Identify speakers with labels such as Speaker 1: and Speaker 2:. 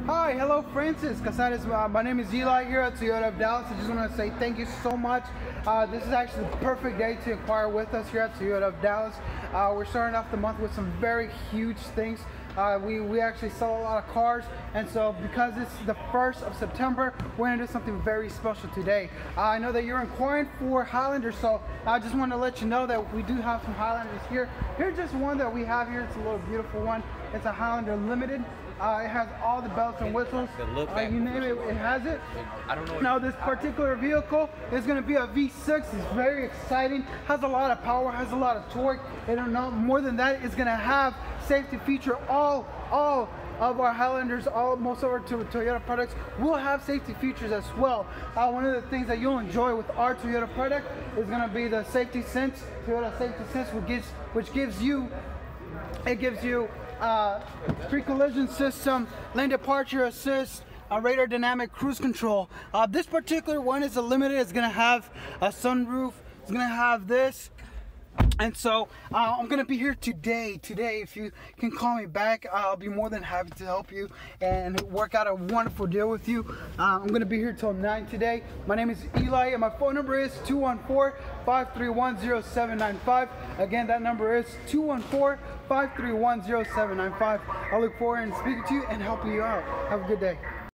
Speaker 1: Hi, hello Francis Casares. My name is Eli here at Toyota of Dallas. I just want to say thank you so much. This is actually the perfect day to inquire with us here at Toyota of Dallas. We're starting off the month with some very huge things. We actually sell a lot of cars, and so because it's the 1st of September, we're going to do something very special today. I know that you're inquiring for Highlanders, so I just want to let you know that we do have some Highlanders here. Here's just one that we have here. It's a little beautiful one. It's a Highlander Limited. It has all the bells and whistles. You name it, it has it.
Speaker 2: I don't know.
Speaker 1: Now this particular vehicle is going to be a V6. It's very exciting. Has a lot of power. Has a lot of torque. And more than that, it's going to have safety feature. All of our Highlanders, most of our Toyota products will have safety features as well. One of the things that you'll enjoy with our Toyota product is going to be the Safety Sense, Toyota Safety Sense, which gives you pre-collision system, lane departure assist, radar dynamic cruise control. This particular one is a limited. It's gonna have a sunroof. It's gonna have this. And so I'm gonna be here today. If you can call me back, I'll be more than happy to help you and work out a wonderful deal with you. I'm gonna be here till 9 today. My name is Eli, and my phone number is 214-531-0795. Again, that number is 214-531-0795. I look forward to speaking to you and helping you out. Have a good day.